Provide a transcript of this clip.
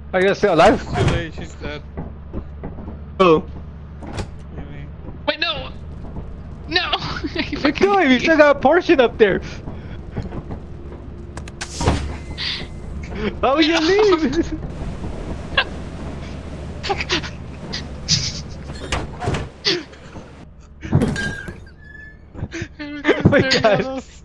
Are you still alive? Too late, she's dead. Oh. Maybe. Wait, no! No! Keep going, we still got a portion up there. How will you leave? Oh my God.